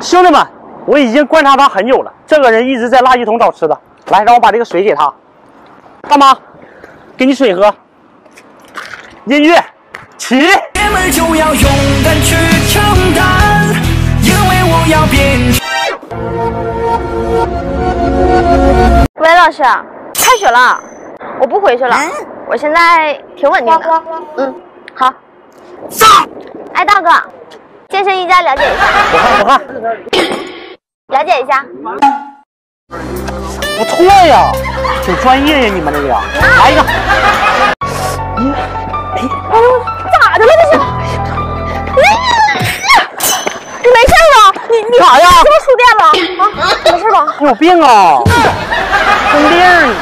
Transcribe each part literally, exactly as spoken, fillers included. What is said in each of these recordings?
兄弟们，我已经观察他很久了，这个人一直在垃圾桶找吃的。来，让我把这个水给他。大妈，给你水喝。音乐起。 爷们就要勇敢去承担，因为我要变。 喂，老师，开学了，我不回去了，我现在挺稳定的。嗯，好。哎，大哥，健身一家了解一下。 不看不看。 了解一下。 不错呀，挺专业呀，你们这个。来一个。嗯，哎， 哎呦，咋的了这是？你没事吧？你你干啥呀？ 是不是触电了？啊，没事吧？ 你有病啊！生病。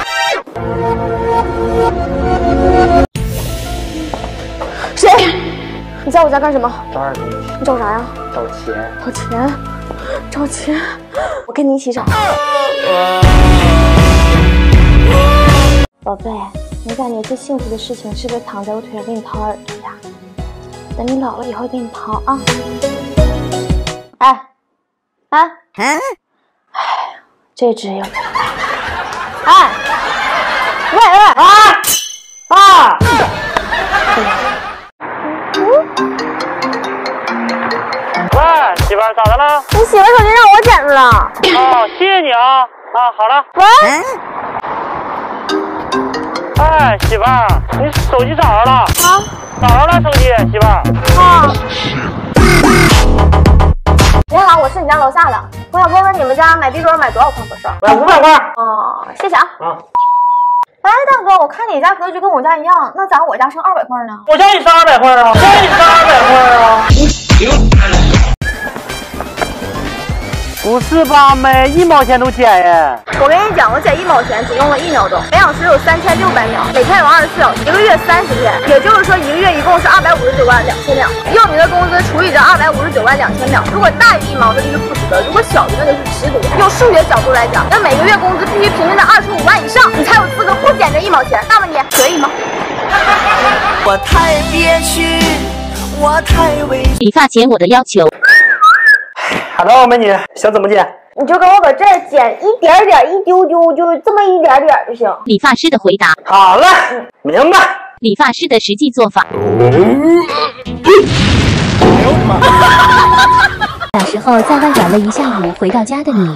谁？你在我家干什么？ 找点东西。 你找啥呀？ 找钱。 找钱？找钱？我跟你一起找。宝贝，你感觉最幸福的事情是不是躺在我腿上给你掏耳朵呀？等你老了以后给你掏啊！哎，哎，哎，这只有，哎，喂喂啊啊！喂，媳妇儿咋的了？ 你媳妇手机让我捡着了。 哦，谢谢你啊啊，好了。 喂。 哎，媳妇儿，你手机找着了啊？找着了，手机，媳妇儿。 啊。你好，我是你家楼下的，我想问问你们家买地砖买多少块合适？ 买五百块。 哦，谢谢啊。 啊。 哎，大哥，我看你家格局跟我家一样，那咋我家剩二百块呢？ 我家也剩二百块啊，我家也剩二百块啊。不是吧，每一毛钱都减耶！ 我跟你讲，我减一毛钱只用了一秒钟，每小时有三千六百秒，每天有二十四小时，一个月三十天，也就是说一个月一共是二百五十九万两千秒。用你的工资除以这二百五十九万两千秒，如果大于一毛，那就是负值的；如果小于，那就是实值。用数学角度来讲，那每个月工资必须平均在二十五万以上，你才有资格不减这一毛钱。那么你可以吗？ 我太憋屈，我太委屈。 理发剪我的要求。 Hello， 美女，想怎么剪？ 你就给我搁这儿剪一点点，一丢丢，就这么一点点就行。 理发师的回答。 好了，嗯、明白。 理发师的实际做法。小时候在外玩了一下午，回到家的你。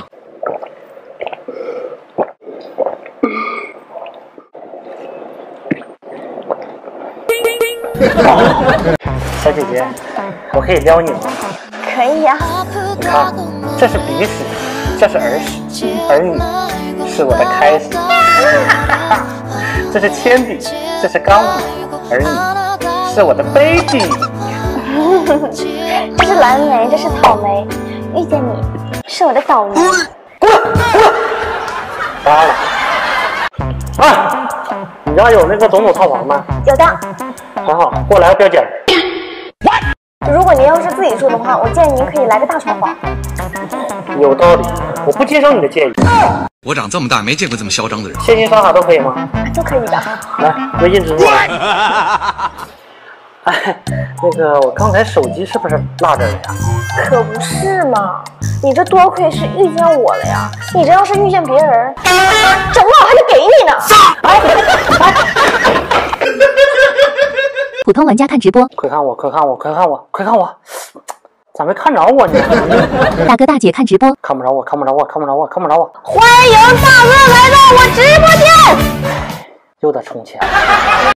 小姐姐，我可以撩你吗？ 可以呀、 啊。你看，这是鼻屎，这是耳屎，而你是我的开始。这是铅笔，这是钢笔，而你是我的 baby。 这是蓝莓，这是草莓，遇见你是我的倒霉。 滚！发了。啊，你家有那个总统套房吗？ 有的。 很好，过来表姐。 如果您要是自己住的话，我建议您可以来个大床房。 有道理，我不接受你的建议。 我长这么大没见过这么嚣张的人。 现金刷卡都可以吗？ 都可以的。 来，微信支付。哎，那个我刚才手机是不是落这儿了呀？ 可不是嘛，你这多亏是遇见我了呀！你这要是遇见别人，整老还得给你呢。哎普通玩家看直播， 快看我，快看我，快看我，快看我，咋没看着我呢？ 大哥大姐看直播， 看不着我，看不着我，看不着我，看不着我。 欢迎大哥来到我直播间。 又得充钱。